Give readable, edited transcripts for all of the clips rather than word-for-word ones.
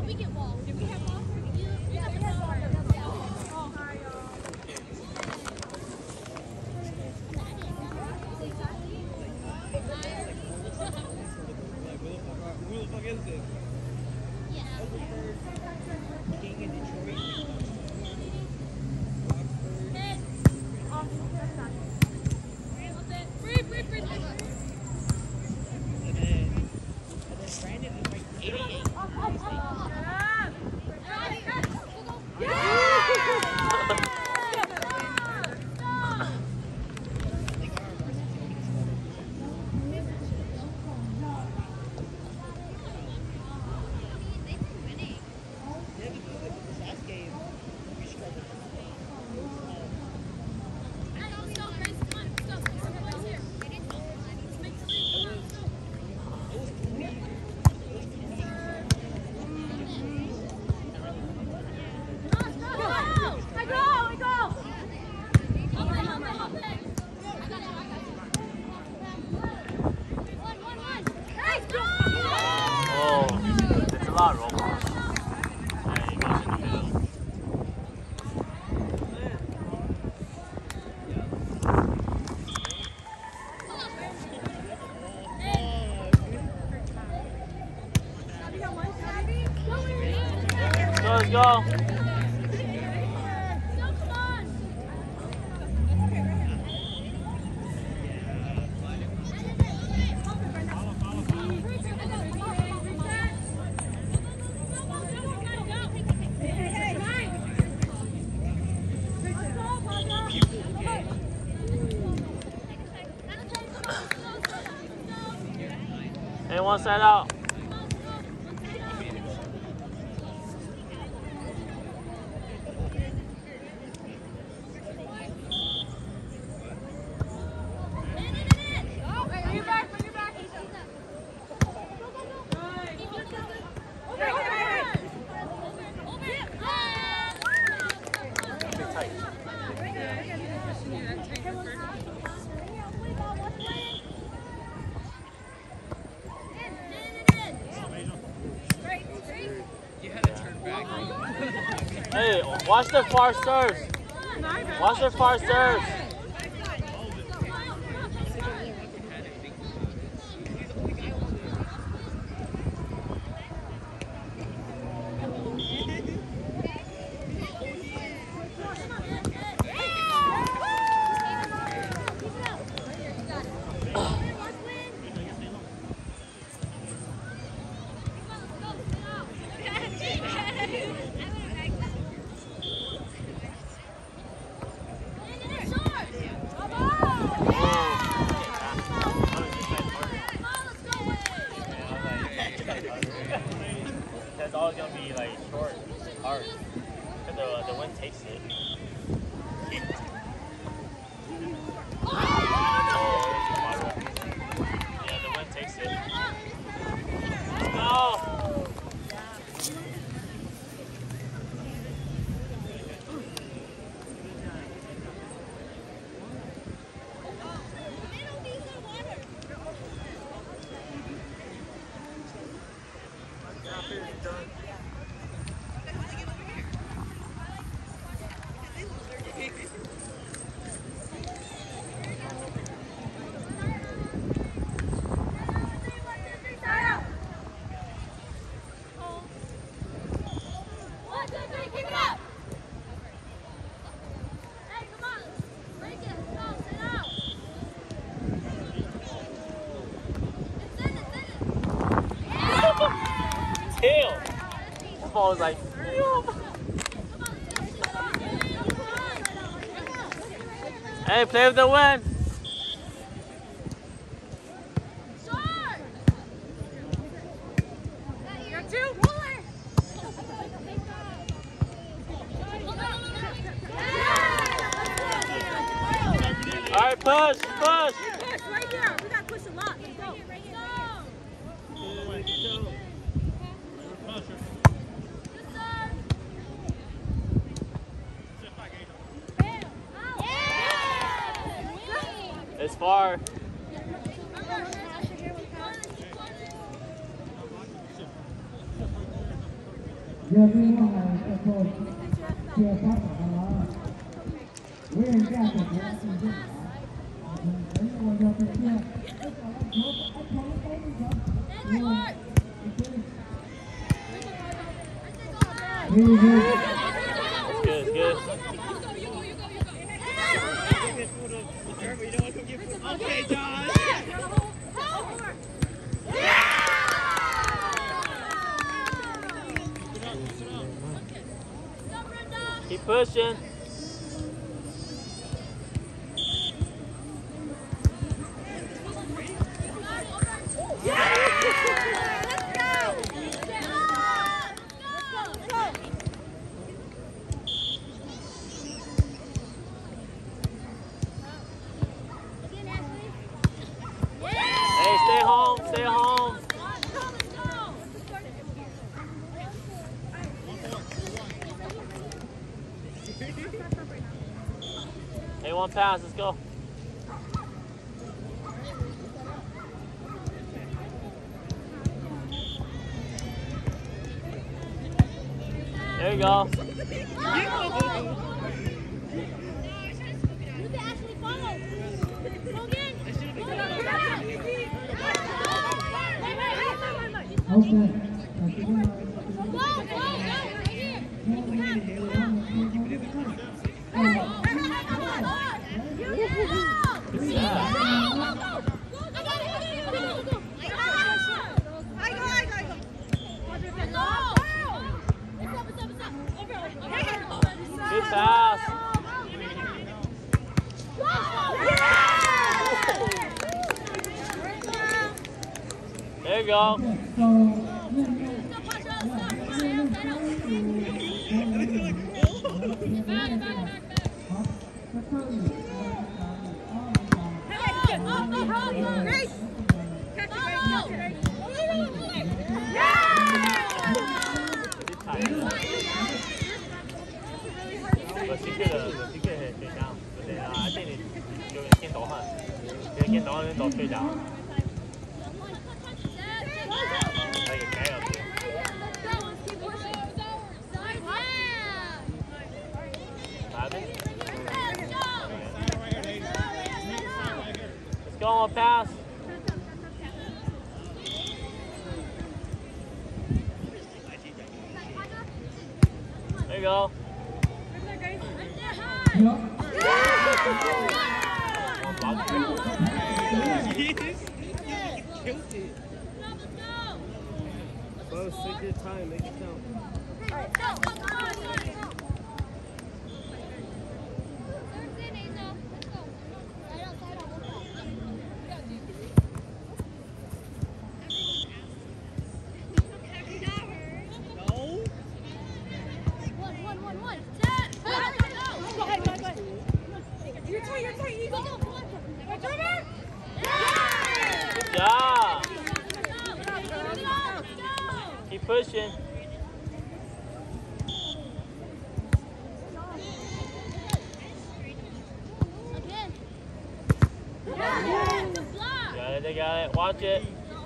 Let's go. Hey, one side out. Hey, watch their far serves. Watch their far serves. That's always gonna be like short, hard, because the wind takes it. Yeah, the wind takes it. No. Tail. That ball was like, hey, play with the wind. All right, push, push. Push right here. We got to push a lot. Let's go. It's far. 热身后呢，最后接发场的了，我也这样子不要进去啊。所以我就直接这个篮球，球飞一球， Good, good. Okay, John. Keep pushing. Hey, stay home, stay home. Hey, one pass, let's go. There you go. Good pass. There you go. But she could hit straight down. But then I think it can't go on. It can't go on and go straight down. Like a guy up there. Let's go on pass. There you go. Bro, take your time, make it count. Good job. Keep pushing. Got it, they got it. Watch it.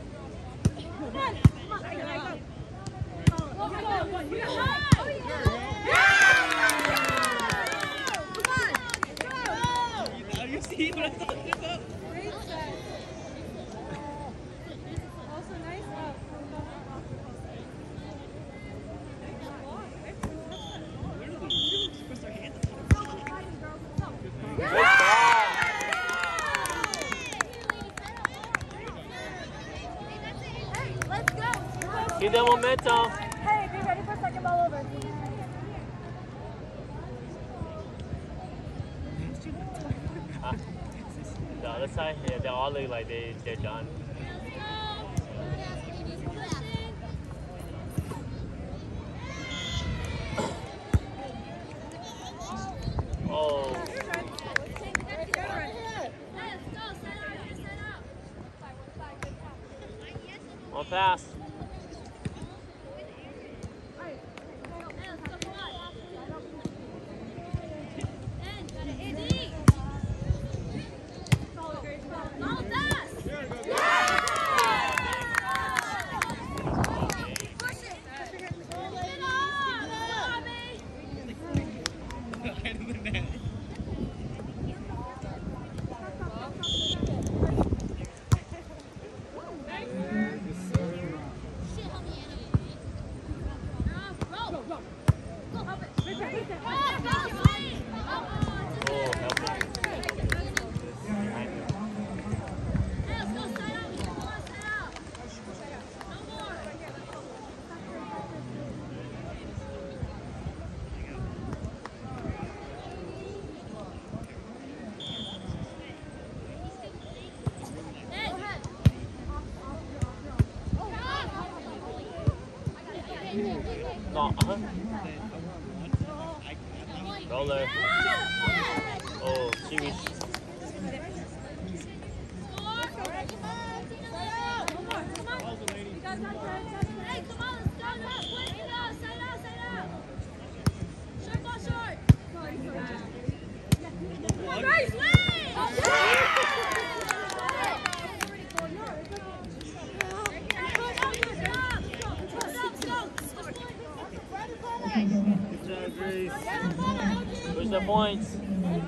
You see what I'm talking about? Keep that momentum. Hey, be ready for second ball over. The other side, yeah, they all look like they're done. Oh. One pass. No, roller. Oh, she was. Good job, Grace. Where's the points?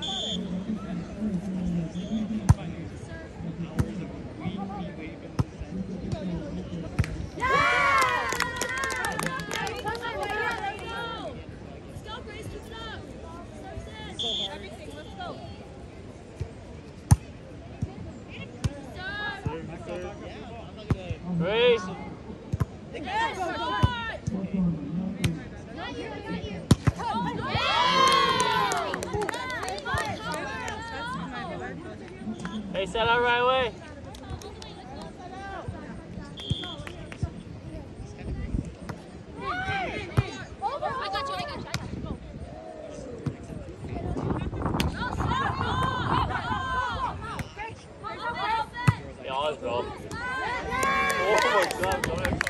Grace. Hey, set out right away. Yeah, let's go. Oh my God,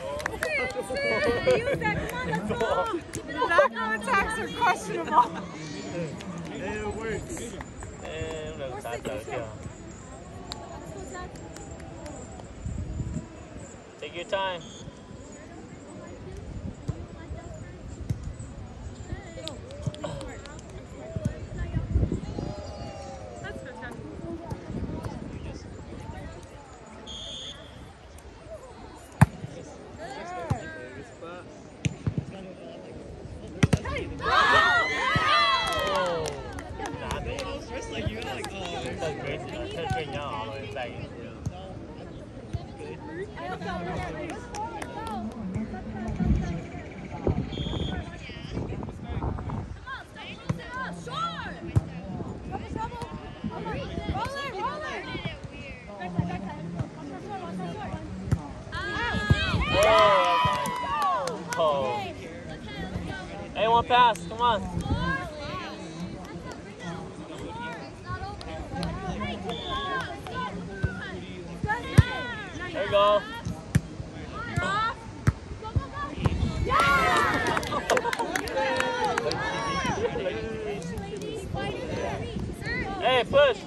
Use that. Come on, let's go. Knock-on attacks are questionable. Hey, it works. I'm gonna stop that again. Take your time. Hey, one pass, come on. There you go. Hey, push.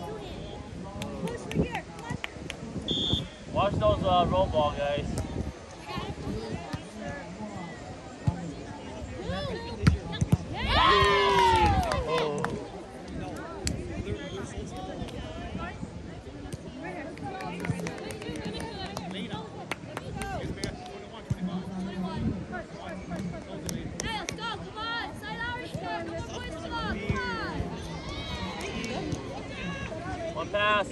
Watch those roll ball guys. Oh. One pass.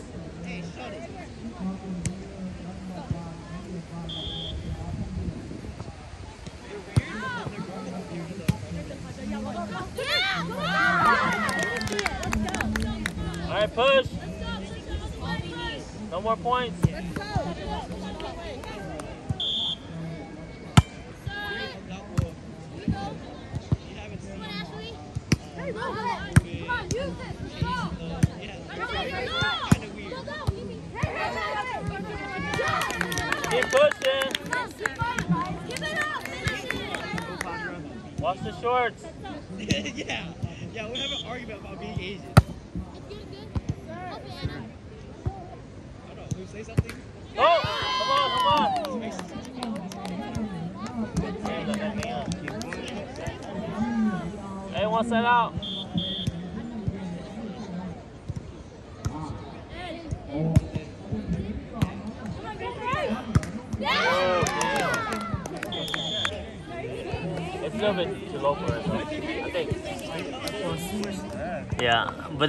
All right, push. No more points. Keep pushing. Watch the shorts. Yeah, we have an argument about being Asian. I don't know, who say something? Oh, come on. Hey, one set out. It's a little bit too low for us, I think. Yeah, but